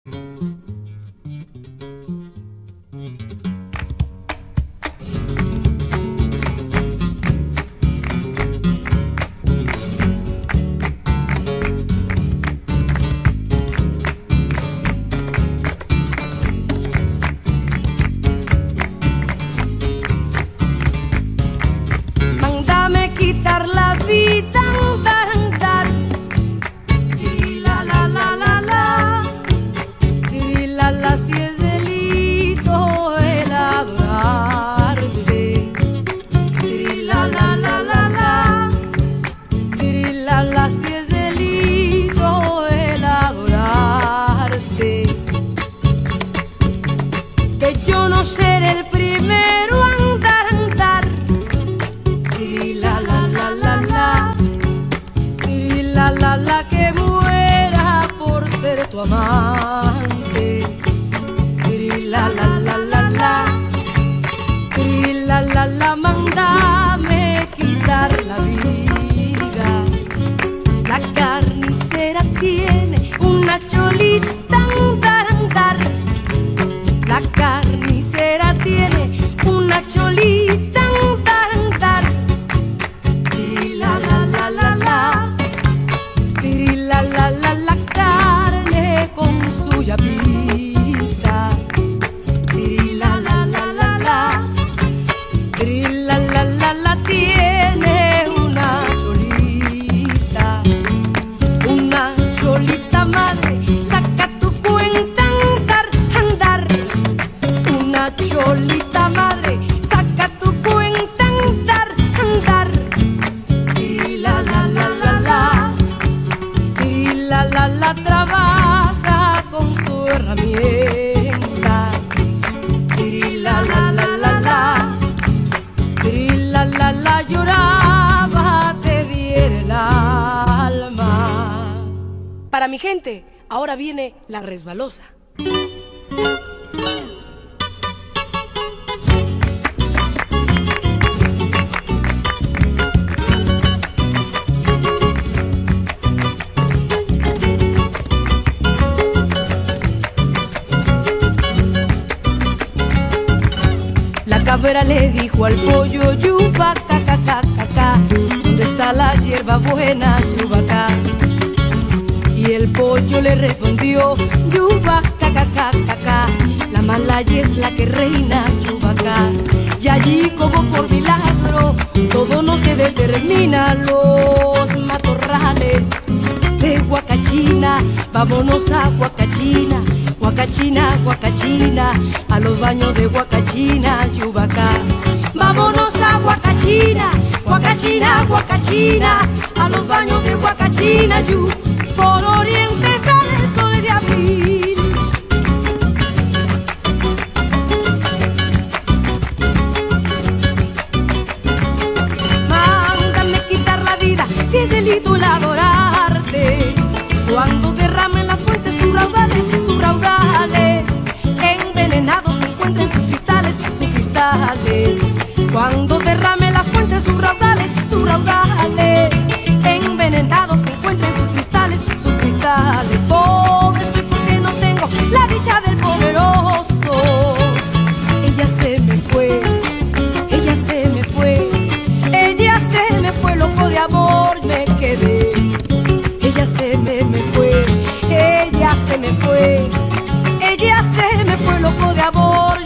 Mándame quitar la vida, andar, andar. Tirila la la la la, tirila la, si es delito el adorarte. Tirila la la la la, tirila la, si es delito el adorarte. Que yo no seré el primero a andar, andar. La que muera por ser tu amante. La la la la la, la, mándame quitar la vida. La carnicera tiene una cholita, andar, andar. La carnicera tiene una cholita, andar, andar. La la la la la, la carne con su llapita. La la la la la, tiene una cholita madre, saca tu cuenta, andar, andar. Una cholita madre, saca tu cuenta, andar, andar. La trabaja con su herramienta. La lloraba, te diera el alma. Para mi gente, ahora viene la resbalosa. La cabra le dijo al pollo, yuba, ca, ca, ca, ca, ca, ¿dónde está la hierba buena, yubaca? Y el pollo le respondió, yuba, ca, ca, ca, ca, ca, la malaya es la que reina, yubaca. Y allí como por milagro, todo no se determina, los matorrales de Huacachina. Vámonos a Huacachina, Huacachina, Huacachina, a los baños de Huacachina, yubaca. Vámonos a Huacachina, Huacachina, Huacachina, a los baños de Huacachina, yu. Por oriente sale el sol de abril. Mándame quitar la vida, si es delito el adorarte. Cuando derrame en la fuente sus raudales, envenenados se encuentran sus cristales, sus cristales. Cuando derrame la fuente sus raudales, envenenados se encuentran sus cristales, sus cristales. Pobre soy porque no tengo la dicha del poderoso. Ella se me fue, ella se me fue, ella se me fue, loco de amor me quedé. Ella se me fue, ella se me fue, ella se me fue, loco de amor